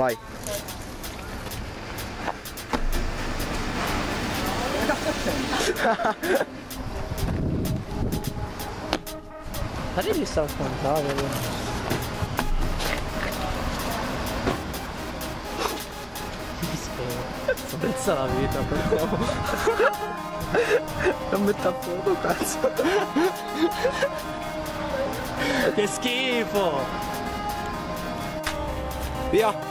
Vai. Ma lì sta al contrario. Mi spero. Pensa la vita, però. Non metta a fuoco, cazzo. Che schifo! Via.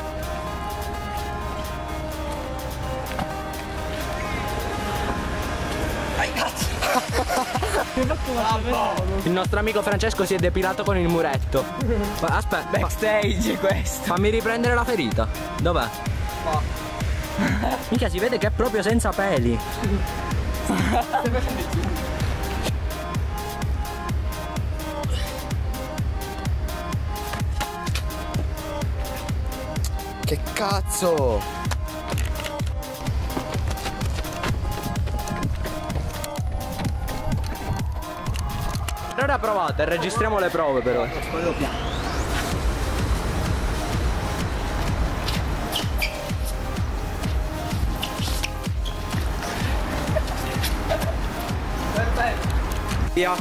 Il nostro amico Francesco si è depilato con il muretto. Aspetta, Backstage questo. fammi riprendere la ferita. Dov'è? Minchia, si vede che è proprio senza peli. Che cazzo? Ora provate, registriamo le prove però. Via.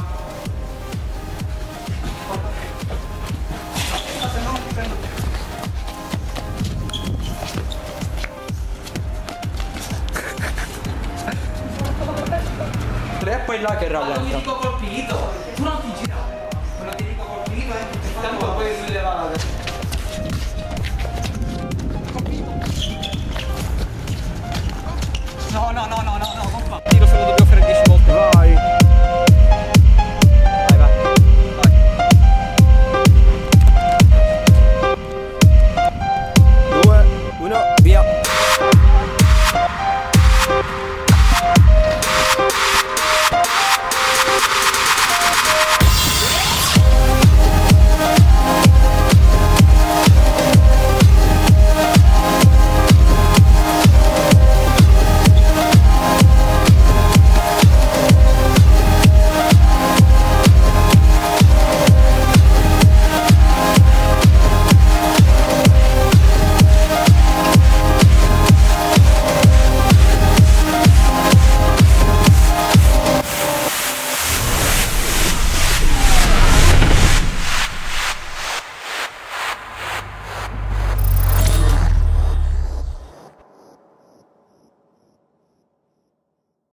E poi là che rallenta. Colpito.